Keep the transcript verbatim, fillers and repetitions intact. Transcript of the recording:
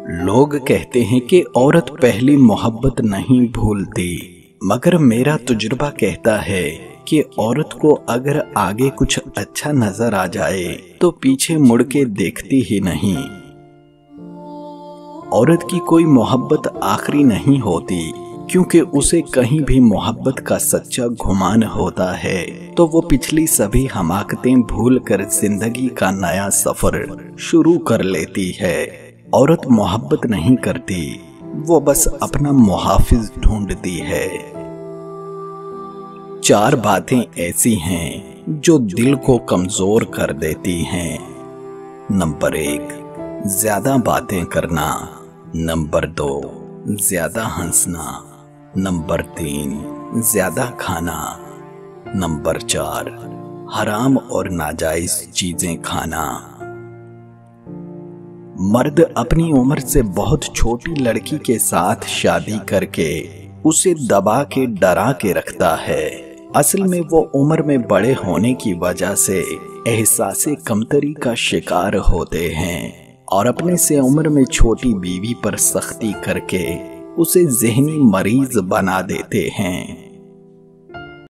लोग कहते हैं कि औरत पहली मोहब्बत नहीं भूलती, मगर मेरा तजुर्बा कहता है कि औरत को अगर आगे कुछ अच्छा नजर आ जाए तो पीछे मुड़ के देखती ही नहीं। औरत की कोई मोहब्बत आखिरी नहीं होती, क्योंकि उसे कहीं भी मोहब्बत का सच्चा गुमान होता है तो वो पिछली सभी हमाकतें भूल कर जिंदगी का नया सफर शुरू कर लेती है। औरत मोहब्बत नहीं करती, वो बस अपना मुहाफिज ढूंढती है। चार बातें ऐसी हैं जो दिल को कमजोर कर देती हैं। नंबर एक, ज्यादा बातें करना। नंबर दो, ज्यादा हंसना। नंबर तीन, ज्यादा खाना। नंबर चार, हराम और नाजायज चीजें खाना। मर्द अपनी उम्र से बहुत छोटी लड़की के साथ शादी करके उसे दबा के डरा के रखता है। असल में वो उम्र में बड़े होने की वजह से एहसासे कमतरी का शिकार होते हैं और अपने से उम्र में छोटी बीवी पर सख्ती करके उसे ज़हनी मरीज बना देते हैं।